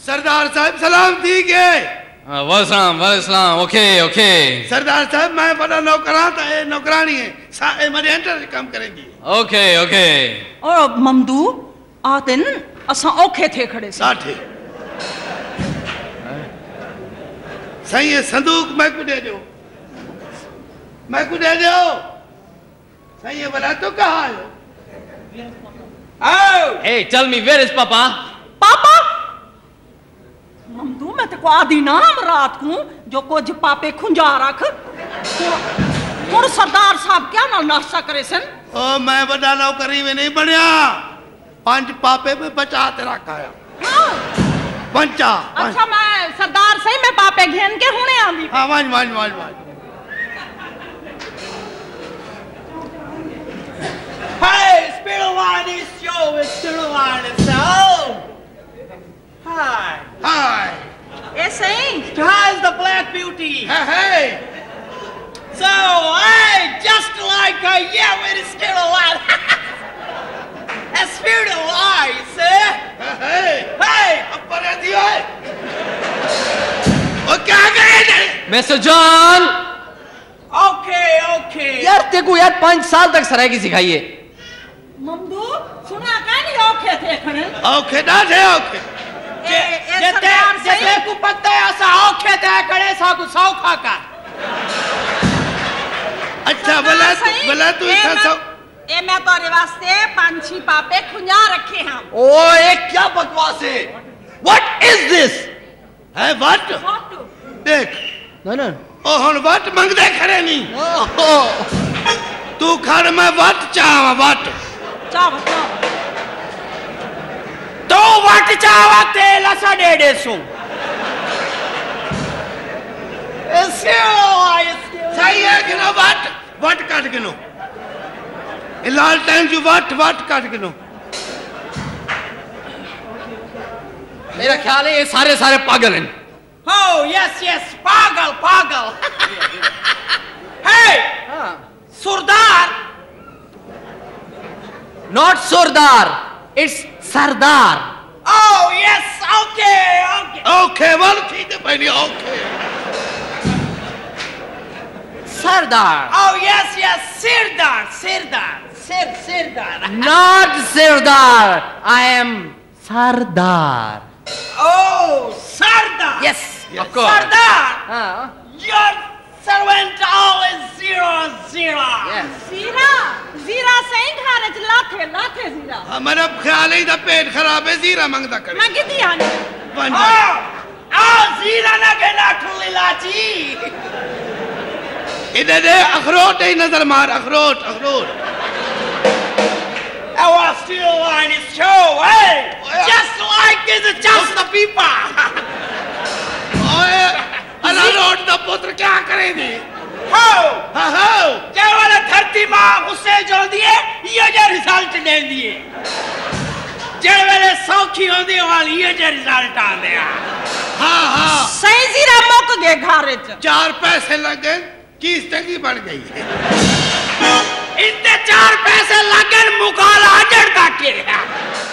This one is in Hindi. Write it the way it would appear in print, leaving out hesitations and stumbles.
सरदार साहब सलाम थी के वालेकुम ओके ओके सरदार साहब मैं बड़ा नौकरां था नौकरानी है मेरे एंटर काम करेंगी ओके ओके और ममदू आतिन असा ओखे थे खड़े साठे सही है संदूक मैं को दे दो सही है बड़ा तो कहाँ है Hey, tell me, where is Papa? पापा ममदू मैं ते को आदि नाम रात को जो कुछ पापे खुंजा रख और सरदार साहब क्या ना नाश्ता करे सन ओ मैं बड़ा नौकरी में नहीं बनया 5 पापे में बचा ते रखा है हाँ। पंचा अच्छा मैं सरदार सही मैं पापे घेन के हुने आंदी हाँ वाज Hey, it's been a while this show, it's been a while this show. Hi. ए सही How's the Black Beauty? hey So, hey, just like a yeah, it's been a while. It's been a while, you see? hey Hey, ऊपर दियो है ओ क्या करे Mr. John! okay. यार तेको यार 5 साल तक सराइकी सिखाई है ममदू सुना का नहीं ओखे थे खड़े ओके डाटे ओके ए सरदार सही जते को पता है ऐसा औखे ते खड़े सा को सौखा का अच्छा भला तू इतना सौ ए मैं तोरे वास्ते 5-6 पापे खुंजा रखे हैं ओए क्या बकवास है What is this? है व्हाट देख No ओ हुन व्हाट मंगदे खड़े नहीं तू खड़ मैं व्हाट चाहवा व्हाट चाव तो वट चावा तेल असा डेडे सो सही है कि ना व्हाट काट के नो लाल टाइम जो व्हाट काट के नो मेरा ख्याल है ये सारे पागल हैं Oh, yes, pagal. Hey! Surdar! Not Surdar, it's Sardar. Oh, yes, okay. Okay वाल ठीक है भाई okay Sardar. Oh, yes, Sirdar. Not Sirdar, I am Sardar. Oh, Sardar. Yes, of course. Sardar, हाँ your servant always 0. Yes. जीरा सही खाने च लाथे जीरा हमारा ख्याल ही था पेट खराब है जीरा मंगता करे मैं कितनी आने जीरा ना कहना ठुली लाची इधर दे अखरोट ही नजर मार अखरोट I was still on his show, hey! Just like it's just the people. ओए अखरोट दा पुत्र क्या करेंगे हो हाँ जे वाला धरती मां उसे जो दिए ये जो रिजल्ट दे दिए जे वाले सौखी होंदी वाली ये जो रिजल्ट आंदे हाँ सही जीरा मुक गए घारे च 4 पैसे लग गए चीज तंगी बढ़ गई इतने 4 पैसे लगे मुकाला जड़ का के